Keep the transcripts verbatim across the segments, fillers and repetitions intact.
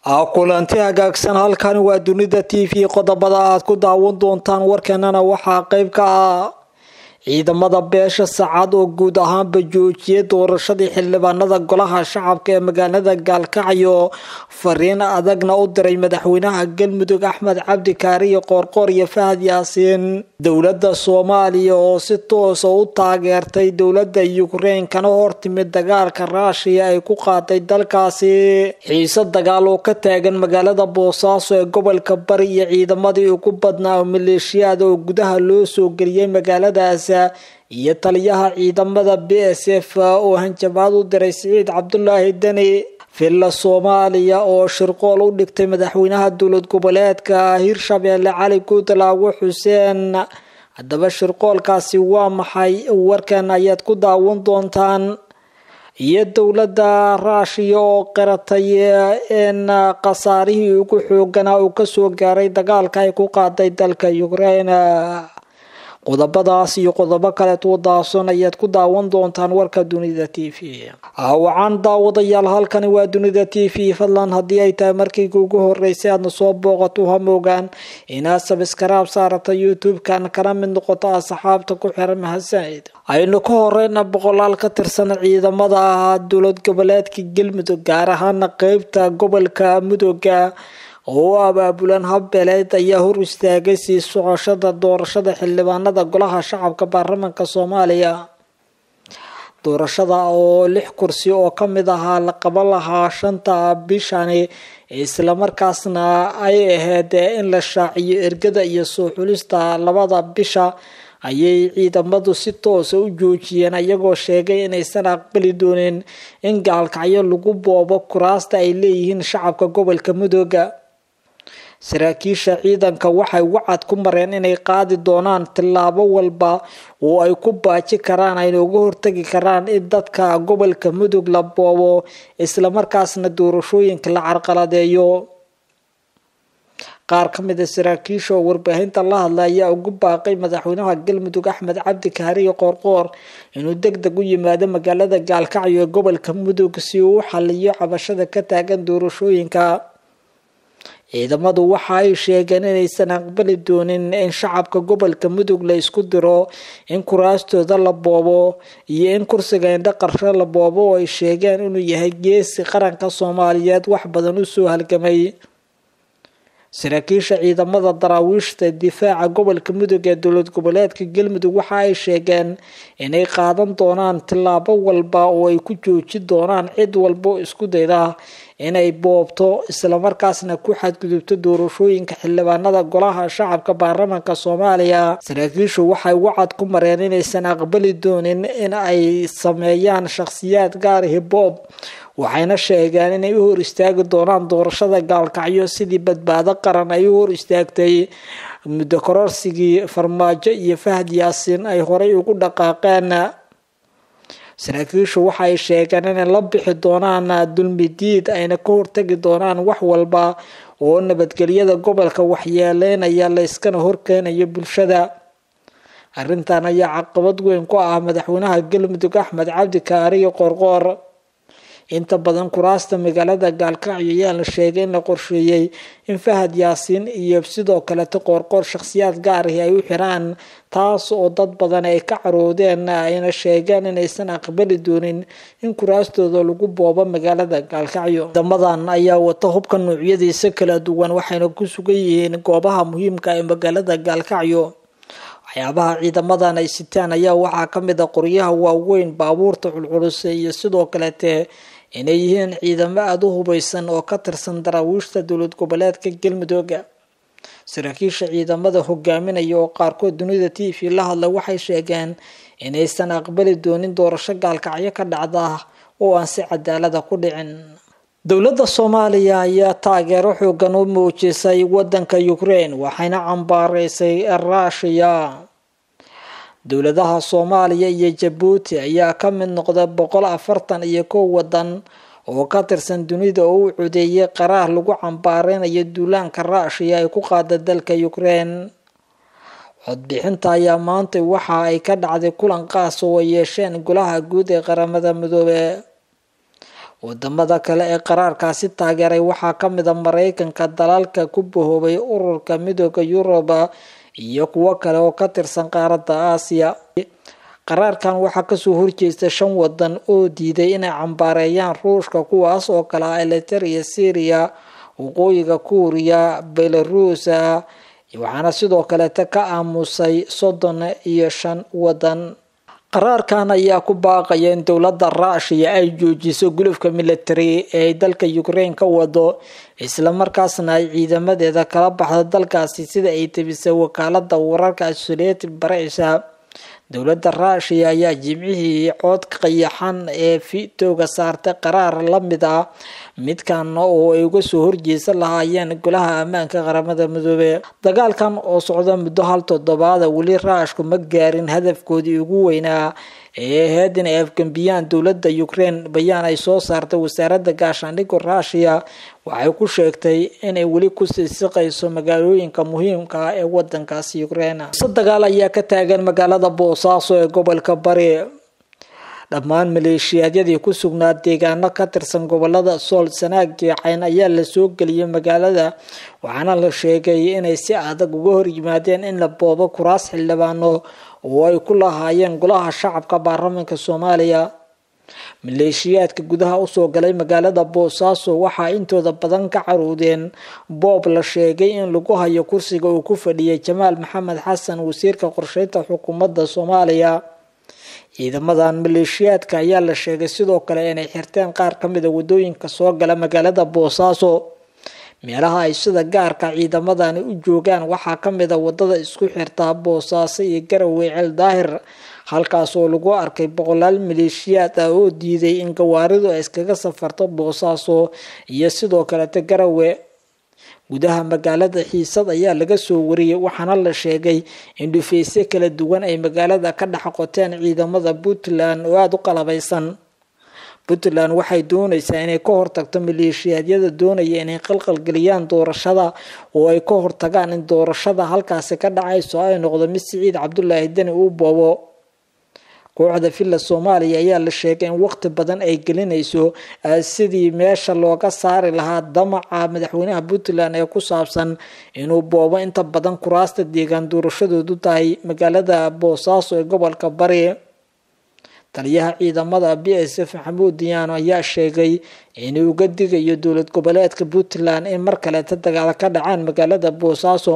kulanti hagaagsan halkan waa dunida T V qodobada aad ku daawan doontaan warkeenana waxaa qayb ka ah ciidamada beesha Saacad oo guud ahaan bajoojiyay doorashadii xildhibaanada golaha shacabka ee magaalada Gaalkacyo fariin adagna u diray madaxweynaha Galmudug Axmed Cabdi Kaariye Qoorqoor iyo Fahad Yaasiin dowladda Soomaaliya oo si toos ah u taageertay dowladda Ukraine kana hortimid dagaalka Russia ay ku qaaday dalkaasi xiisad dagaal oo ka taagan magaalada Boosaaso ee gobolka Bari iyo ciidamadii ugu badnaa maleeshiyada oo gudaha loo soo geliyay magaaladaas iyo taliyaha ciidamada B S F oo hanjabaad u diray Siciid Cabdullaahi Dani filla Soomaaliya oo shirqool u dhigtay madaxweynaha dowlad goboleedka Hirshabelle Cali Guudlaawe Xuseen haddaba shirqoolkaasi waa maxay warkan ayaad ku daawan doontaan iyo dowladda Russia oo qaratay in qasaarihii ugu xooganaa uu ka soo gaaray dagaalka ay ku qaaday dalka Ukraine qodobadaas iyo qodobo kale oo daason ayaad ku daawan doontaan warka dunida T V waxaan daawadayaal halkani waa dunida T V fadlan haddii ay tahay markii ugu horeysay aad soo booqato ha moogaan inaad subscribe saarato YouTube-kan kana mid noqoto asxaabta ku xiran mahadsanid aynu ka horeyna boqolaal ka tirsan ciidamada dowlad goboleedka Galmudug gaar ahaan qaybta gobolka Mudug oo abaabulan habbeeleed ayaa hor istaagay sii socoshada doorashada xildhibaanada golaha shacabka baarlamaanka Soomaaliya doorashada oo lix kursi oo kamid ah la qaban lahaa shanta bishani isla markaasna ay ahayd in la shaaciyo ergada iyo soo xulista labada bisha ayay ciidamadu si toos ah u joojiyeen ayagoo sheegay inaysan aqbali doonin in Gaalkacyo lagu boobo kuraasta ay leeyihiin shacabka gobolka Mudug saraakiisha ciidanka waxay wacad ku mareen inay qaadi doonaan tilaabo walba oo ay ku baaji karaan ay uga hortagi karaan in dadka gobolka Mudug la boobo isla markaasna doorashooyinka la carqaladeeyo qaar ka mid ah saraakiisha warbaahinta la hadlaya ugu baaqay madaxweynaha Galmudug Axmed Cabdi Kaariye Qoorqoor inuu degdeg u yimaado magaalada Gaalkacyo ee gobolka Mudug si uu u xalliyo cabashada ka taagan doorashooyinka ciidamadu waxa ay sheegeen inaysan aqbali doonin in shacabka gobolka Mudug la isku diro in kuraastooda la boobo iyo in kursiga indha qarsho la boobo oo ay sheegeen inuu yahay geesi qaranka Soomaaliyeed wax badan u soo halgamay saraakiisha ciidamada daraawiishta difaaca gobolka Mudug ee dowlad goboleedka Galmudug waxa ay sheegeen inay qaadan doonaan tilaabo walba oo ay ku joojin doonaan cid walba isku dayda inay boobto isla markaasna ku xadgudubto doorashooyinka xildhibaanada golaha shacabka baarlamaanka Soomaaliya saraakiishu waxay wacad ku mareen inaysan aqbali doonin in ay sameeyaan shakhsiyaad gaar ah boob waxayna sheegeen inay u hor istaagi doonaan doorashada Gaalkacyo sidii badbaado qaran ay u hor istaagtay muddo kororsigii Farmaajo iyo Fahad Yaasiin ay horay ugu dhaqaaqeen saraakiishu waxay sheegeen in la bixi doonaan dulmidiid ayna ka hortagi doonaan wax walba oo nabadgelyada gobolka waxyeeleynaya la iskana horkeenayo bulshada arrintan ayaa caqabad weyn ku ah madaxweynaha Galmudug Axmed Cabdi Kaariye Qoorqoor inta badan kuraasta magaalada Gaalkacyo ayaa la sheegay in la qorsheeyay in Fahad Yaasiin iyo sidoo kale Qoorqoor shakhsiyaad gaar ah ay u xiraan taas oo dad badan ay ka caroodeen ayna sheegeen inaysan aqbali doonin in kuraastooda lagu boobo magaalada Gaalkacyo damadan ayaa wata hubka noocyadiisa kala duwan waxayna ku sugan yihiin goobaha muhiimka ah ee magaalada Gaalkacyo waxyaabaha ciidamadan ay sitaan ayaa waxaa ka mid ah qoryaha waaweyn baabuurta culculus iyo sidoo kale inay yihiin ciidamo aad u hubeysan oo ka tirsan daraawiishta dowlad goboleedka Galmudug saraakiisha ciidamada hogaaminaya oo qaarkood dunida T V la hadla waxay sheegeen inaysan aqbali doonin doorasho Gaalkacyo ka dhacda oo aan si cadaalad ah ku dhicin dowladda Soomaaliya ayaa taageero xoogan u muujisay wadanka Ukraine waxayna cambaareysay Russia dowladaha Soomaaliya iyo Djibouti ayaa ka mid noqday boqol afartan iyo kow wadan oo ka tirsan dunida oo u codeeyay qaraar lagu cambaareynayo duulaanka Russia ay ku qaaday dalka Ukraine codbixinta ayaa maanta waxa ay ka dhacday kulan qaas oo ay yeesheen golaha guud ee qaramada midoobay wadamada kale ee qaraarkaasi taageeray waxaa ka mid ah Mareykanka, dalalka ku bohoobay ururka midowga Yurub iyo kuwo kale oo ka tirsan qaaradda Aasiya. qaraarkan waxaa kasoo horjeesta shan wadan oo diiday inay cambaareeyaan Ruushka, kuwaas oo kala ah Eritrea, Syria, waqooyiga Kuuriya, Belarus, waxaana sidoo kale ka aamusay soddon iyo shan wadan. qaraarkan ayaa ku baaqaya in dowladda Ruushka ay joojiso gulufka military ee dalka Ukraine ka wado, isla markaasna ay ciidamadeeda kala baxdo dalkaasi sida ay tabisay wakaaladda wararka Associated Press. dowladda Ruushka ayaa jimcihii cod qayaxan ee fiitooga saartay qaraar la mid ah midkan oo ay uga soo horjeesan lahaayeen golaha ammaanka qaramada midoobay. dagaalkan oo socda muddo hal toddobaad weli Ruushka ma gaarin hadafkoodii ugu weynaa ee ahayd in ay afgambiyaan dowladda Ukraine. bayaan ay soo saartay wasaaradda gaashaandhigga Ruushka waxay ku sheegtay inay weli ku siisiqayso magaalooyinka muhiimka ah ee wadankaasi Ukraine. dagaal ayaa ka taagan magaalada Boosaaso ee gobolka Bari. dhammaan maleeshiyaadyadii ku sugnaa deegaano ka tirsan gobolada Sool, Sanaag iyo Cayn ayaa la soo geliyay magaalada, waxaana la sheegay inay si adag uga hor yimaadeen in la boobo kuraas xildhibaano oo ay ku lahaayeen golaha shacabka baarlamaanka Soomaaliya. maleeshiyaadka gudaha usoo galay magaalada Boosaaso waxaa intooda badan ka caroodeen boob la sheegay in lagu hayo kursiga uu ku fadhiyay Jamaal Maxamed Xasan, wasiirka qorsheynta xukuumadda Soomaaliya. ciidamadan maleeshiyaadka ayaa la sheegay sidoo kale inay xirteen qaar ka mid ah wadooyinka soo gala magaalada Boosaaso. meelaha ay sida gaarka ciidamadani u joogaan waxaa ka mid ah wadada isku xirta Boosaaso iyo Garowe Ceel Daahir, halkaas oo lagu arkay boqolaal maleeshiyaad ah oo diiday in gawaaridu ay iskaga safarto Boosaaso iyo sidoo kale Garowe. gudaha magaalada xiisad ayaa laga soo wariyay, waxaana la sheegay in dhufaysyo kala duwan ay magaalada ka dhex qoteen ciidamada Puntland oo aad u qalabaysan. Puntland waxay doonaysaa inay ka hortagto maleeshiyaadyada doonaya inay qalqal geliyaan doorashada oo ay ka hortagaan in doorashada halkaasi ka dhacayso ay noqdo mid Siciid Cabdullaahi Dani uu boobo. kooxda Villa Soomaaliya ayaa la sheegay in waqti badan ay gelinayso sidii meesha looga saari lahaa damaca madaxweynaha Puntland ee ku saabsan inuu boobo inta badan kuraasta deegaan doorashadoodu tahay magaalada Boosaaso ee gobolka Bari. taliyaha ciidamada B S F Maxamuud Diyaano ayaa sheegay inuu uga digayo dowlad goboleedka Puntland in mar kale dagaal ka dhacaan magaalada Boosaaso.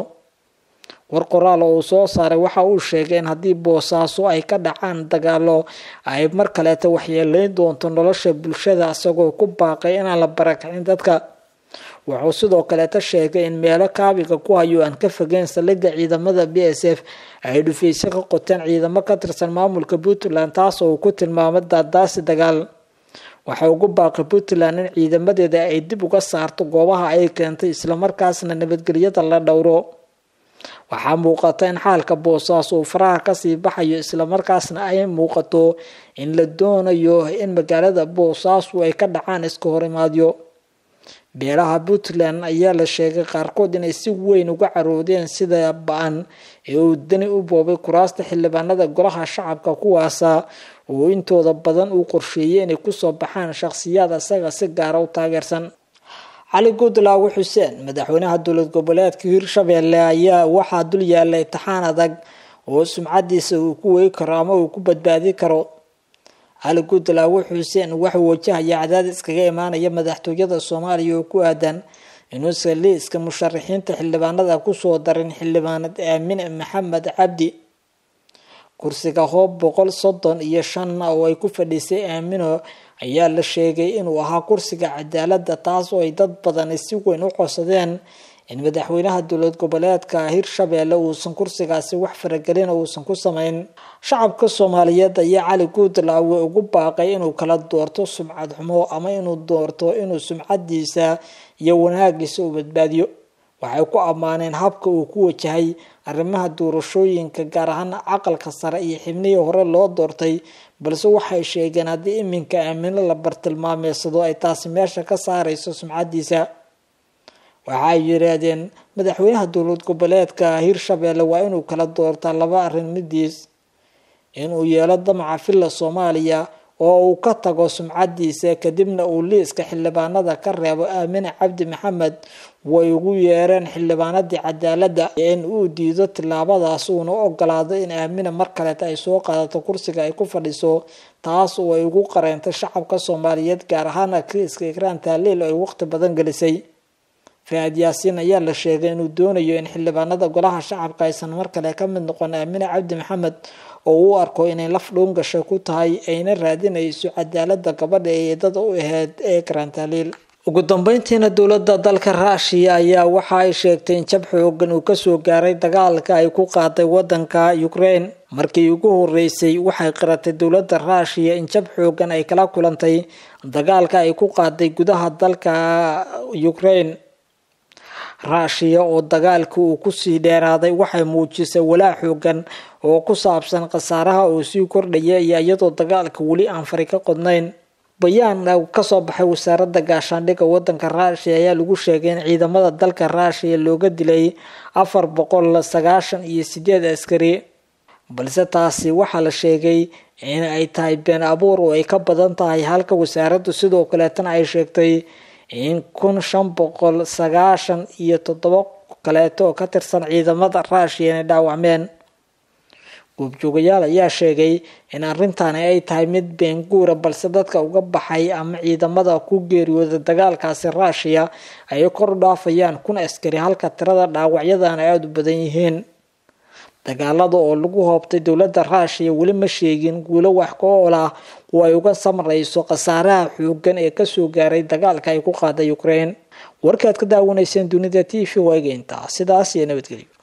war qoraal oo soo saaray waxa uu sheegay in haddii Boosaaso ay ka dhacaan dagaalo ay mar kale waxyeeleyn doonto nolosha bulshada, isagoo ku baaqay inaan la barakicin dadka. wuxuu sidoo kale sheegay in meelo kaabiga ku hayo aan ka fogeyn saldhigga ciidamada B S F ay dhufaysyo ka qoteen ciidamo ka tirsan maamulka Puntland, taas oo ku tilmaamay daadaasi dagaal. waxa ugu baaqay Puntland in ciidamadeeda ay dib uga saarto goobaha ay keentay, isla markaasna nabadgelyada la dhowro. waxaa muuqata in xaalka Boosaaso uu faraha kasii baxayo, isla markaasna ay muuqato in la doonayo in magaalada Boosaaso ay ka dhacaan iska horimaadyo. beelaha Puntland ayaa la sheegay qaarkood inay si weyn uga caroodeen sida ba'an ee uu Dani u boobay kuraasta xildhibaanada golaha shacabka, kuwaasa oo intooda badan uu qorsheeyay inay kusoo baxaan shakhsiyaad asaga si gaar ah u taageersan. cali Guudlaawe Xuseen, madaxweynaha dowlad goboleedka Hirshabelle, ayaa waxaa dul yaallay imtixaan adag oo sumcadiisa uu ku weyi karo ama uu ku badbaadi karo. cali Guudlaawe Xuseen wuxuu wajahaya cadaadis kaga imaanaya madaxtooyada Soomaaliya oo ku aadan inuusan liiska musharaxiinta xildhibaanada kusoo darin xildhibaanad Aamin Maxamed Cabdi. kursiga hoob boqol soddon iyo shan oo ay ku fadhisay Aamino ayaa la sheegay inuu ahaa kursiga cadaaladda, taas oo ay dad badan si weyn u qosadeen in madaxweynaha dowlad goboleedka Hirshabelle uusan kursigaasi wax faragelin uusan ku sameyn. shacabka Soomaaliyeed ayaa cali Guudlaawe ugu baaqay inuu kala doorto sumcad xumo ama inuu doorto inuu sumcadiisa iyo wanaagiisa u badbaadiyo. waxay ku ammaaneen habka uu ku wajahay arrimaha doorashooyinka, gaar ahaan aqalka sare iyo xubnihii hore loo doortay, balse waxay sheegeen haddii iminka Aamino la bartilmaameedsado ay taasi meesha ka saarayso sumcadiisa. waxay yiraahdeen madaxweynaha dowlad goboleedka Hirshabelle waa inuu kala doortaa laba arrin midiis: inuu yeelo damaca Villa Soomaaliya oo uu ka tago sumcadiisa kadibna uu liiska xildhibaanada ka reebo Aamine Cabdi Maxamed way ugu yeereen xildhibaanadii cadaaladda in uu diido tilaabadaas uuna ogolaado in Aamine mar kale ay soo qaadato kursiga ay ku fadhiso taas oo ay ugu qareentay shacabka Soomaaliyeed gaar ahaan kiiska Ikraan Tahliil oo ay waqti badan gelisay Faad Yaasiin ayaa la sheegay inuu doonayo in xildhibaanada golaha shacabka aysan mar kale ka mid noqon Aamine Cabdi Maxamed oo uu arko inay laf dhoon gasho ku tahay ayna raadinayso cadaaladda gabadha ee dad u ahayd ee Ikraan Tahliil ugu dambeyntiina dowladda dalka Russia ayaa waxa ay sheegtay in jab xooggan uu ka soo gaaray dagaalka ay ku qaaday wadanka Ukraine markii ugu horeysay waxay qaratay dowladda Russia in jab xooggan ay kala kulantay dagaalka ay ku qaaday gudaha dalka Ukraine Russia oo dagaalku uu ku sii dheeraaday waxay muujisay walaac xooggan oo ku saabsan khasaaraha oo sii kordhaya iyadoo dagaalka wali aan fari ka qodnayn bayaan ka soo baxay wasaaradda gaashaandhigga wadanka Russia ayaa lagu sheegay in ciidamada dalka Russia looga dilay afar boqol sagaashan iyo sideed askari balse taasi waxa la sheegay in ay tahay been abuur oo ay ka badan tahay halka wasaaraddu sidoo kale tan ay sheegtay in kun shan boqol sagaashan iyo toddoba kaleeto ka tirsan ciidamada Russia ay dhaawacmeen goobjoogayaal ayaa sheegay in arrintan ay tahay mid been guura balse dadka uga baxay ama ciidamada ku geeriyooday dagaalkaasi Russia ay kor u dhaafayaan kun askari halka tirada dhaawacyadan ay aad u badan yihiin dagaalada oo lagu hoobtay dowladda Russia wali ma sheegin guulo wax ka ool ah oo ay uga samarayso khasaaraha xooggan ee ka soo gaaray dagaalka ay ku qaaday Ukraine warkaad ka daawanayseen dunida T V waygeynta sidaas iyo nabadgelyo